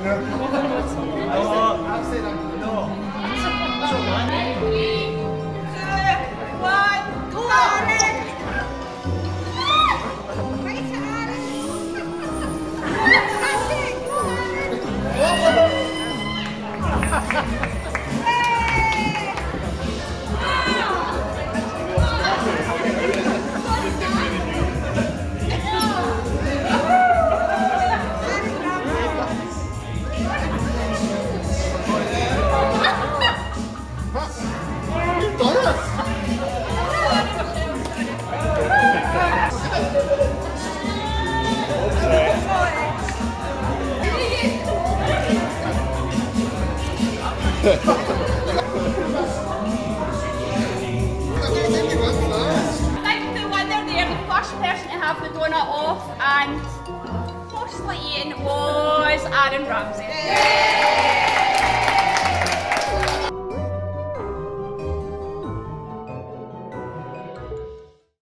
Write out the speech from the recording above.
I've said I'm no. 3, 2, 1, go! Aaron! Right to Aaron! That's it! Go, Aaron! Thank the winner there, the first person to have the donut off and mostly eaten was Aaron Ramsey.